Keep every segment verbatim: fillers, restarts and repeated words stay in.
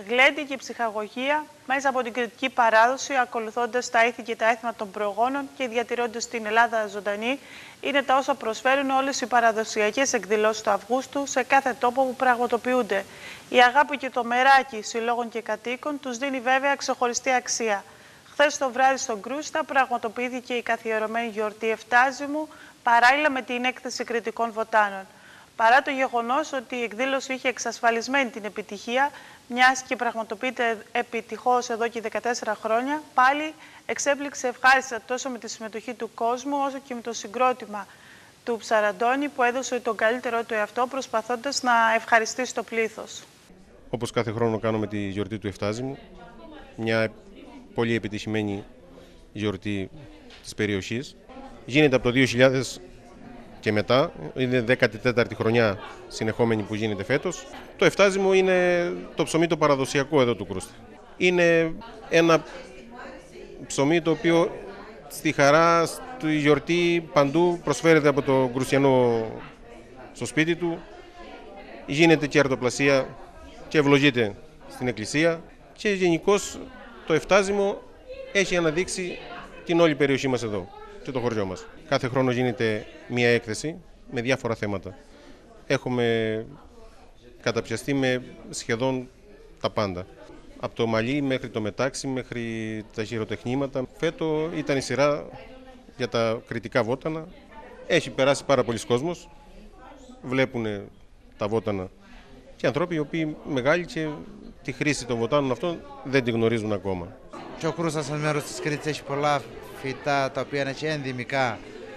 Γλέντι και ψυχαγωγία μέσα από την κριτική παράδοση, ακολουθώντας τα ήθη και τα έθιμα των προγόνων και διατηρώντας την Ελλάδα ζωντανή, είναι τα όσα προσφέρουν όλες οι παραδοσιακές εκδηλώσεις του Αυγούστου σε κάθε τόπο που πραγματοποιούνται. Η αγάπη και το μεράκι συλλόγων και κατοίκων τους δίνει βέβαια ξεχωριστή αξία. Χθες το βράδυ στον Κρούστα πραγματοποιήθηκε η καθιερωμένη γιορτή Εφτάζημου, παράλληλα με την έκθεση κριτικών βοτάνων. Παρά το γεγονός ότι η εκδήλωση είχε εξασφαλισμένη την επιτυχία, μιας και πραγματοποιείται επιτυχώς εδώ και δεκατέσσερα χρόνια, πάλι εξέπληξε ευχάριστα τόσο με τη συμμετοχή του κόσμου, όσο και με το συγκρότημα του Ψαραντώνη που έδωσε τον καλύτερό του εαυτό, προσπαθώντας να ευχαριστήσει το πλήθος. Όπως κάθε χρόνο κάνουμε τη γιορτή του Εφτάζημου, μια πολύ επιτυχημένη γιορτή της περιοχής. Γίνεται από το δύο χιλιάδες και μετά, είναι δέκατη τέταρτη χρονιά συνεχόμενη που γίνεται φέτος. Το Εφτάζημο είναι το ψωμί το παραδοσιακό εδώ του Κρούστα. Είναι ένα ψωμί το οποίο στη χαρά, στη γιορτή παντού προσφέρεται από το Κρουστιανό στο σπίτι του. Γίνεται και αρτοπλασία και ευλογείται στην εκκλησία και γενικώς το Εφτάζημο έχει αναδείξει την όλη περιοχή μας εδώ και το χωριό μας. Κάθε χρόνο γίνεται μία έκθεση με διάφορα θέματα. Έχουμε καταπιαστεί με σχεδόν τα πάντα. Από το μαλλί μέχρι το μετάξι, μέχρι τα χειροτεχνήματα. Φέτο ήταν η σειρά για τα κριτικά βότανα. Έχει περάσει πάρα πολλοί κόσμος. Βλέπουν τα βότανα και ανθρώποι οι οποίοι μεγάλοι και τη χρήση των βοτάνων αυτών δεν τη γνωρίζουν ακόμα. Και ο Κρούστας σαν μέρος της Κρήτης έχει πολλά φυτά τα οποία είναι και ενδυμικά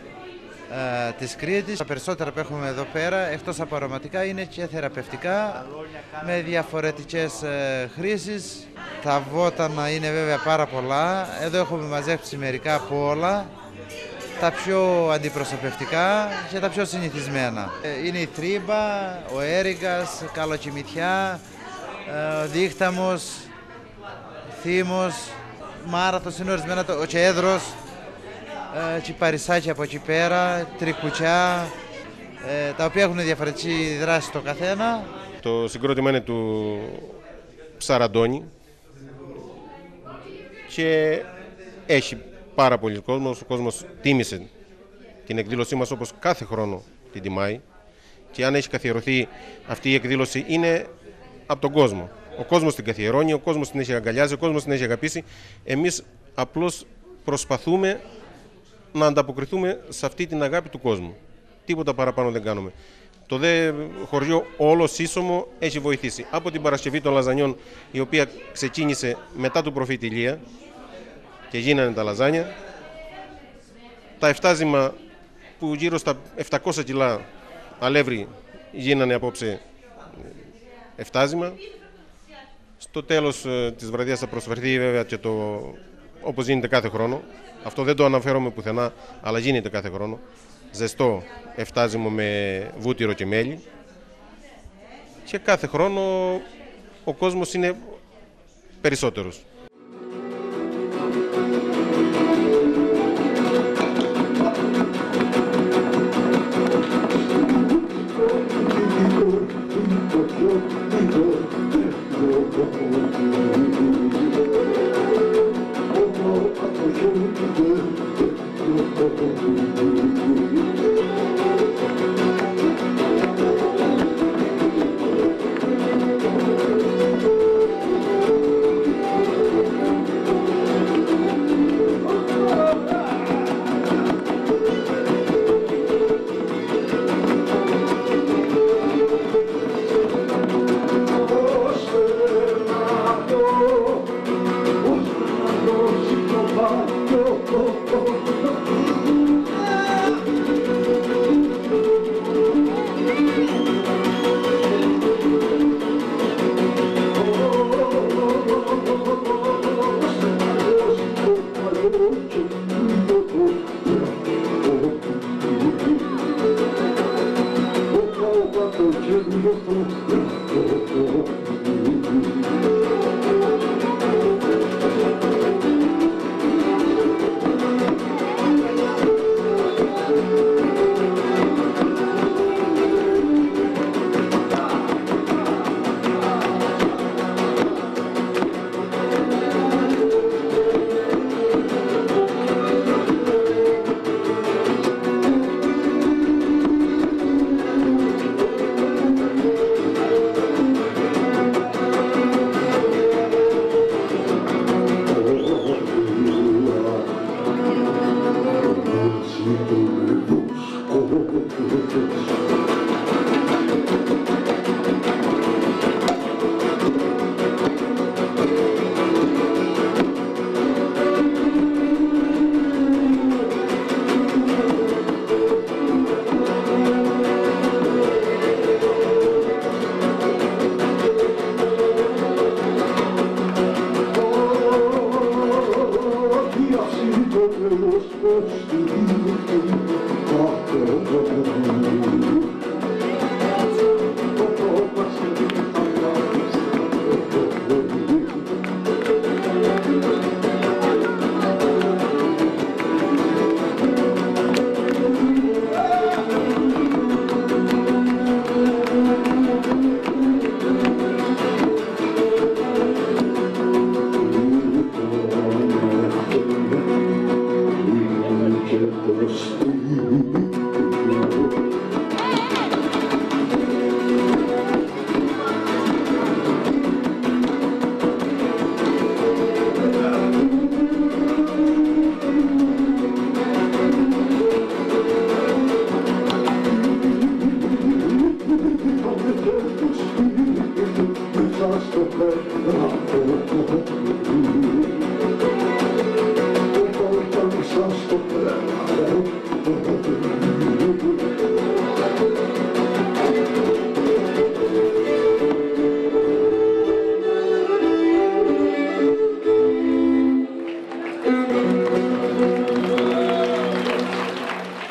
ε, της Κρήτης. Τα περισσότερα που έχουμε εδώ πέρα, εκτός από αρωματικά, είναι και θεραπευτικά με διαφορετικές ε, χρήσεις. Τα βότανα είναι βέβαια πάρα πολλά. Εδώ έχουμε μαζέψει μερικά από όλα. Τα πιο αντιπροσωπευτικά και τα πιο συνηθισμένα. Είναι η θρύμπα, ο έριγκας, καλοκιμητιά, ο δίχταμος, θύμος, μάραθος είναι ορισμένα, ο κέδρος, τσιπαρισάκια από εκεί πέρα, τρικουτσιά, τα οποία έχουν διαφορετική δράση το καθένα. Το συγκρότημα είναι του Ψαραντώνη και έχει πάρα πολλοί κόσμος. Ο κόσμος τίμησε την εκδήλωσή μας όπως κάθε χρόνο την τιμάει και αν έχει καθιερωθεί αυτή η εκδήλωση είναι από τον κόσμο. Ο κόσμος την καθιερώνει, ο κόσμος την έχει αγκαλιάσει, ο κόσμος την έχει αγαπήσει. Εμείς απλώς προσπαθούμε να ανταποκριθούμε σε αυτή την αγάπη του κόσμου. Τίποτα παραπάνω δεν κάνουμε. Το δε χωριό όλο σύσσωμο έχει βοηθήσει. Από την Παρασκευή των Λαζανιών, η οποία ξεκίνησε μετά του προφήτη Ηλία και γίνανε τα λαζάνια. Τα Εφτάζημα που γύρω στα επτακόσια κιλά αλεύρι γίνανε απόψε Εφτάζημα. Στο τέλος της βραδιάς θα προσφερθεί βέβαια και το όπως γίνεται κάθε χρόνο. Αυτό δεν το αναφέρομαι πουθενά, αλλά γίνεται κάθε χρόνο. Ζεστό Εφτάζημο με βούτυρο και μέλι. Και κάθε χρόνο ο κόσμος είναι περισσότερος. Thank you.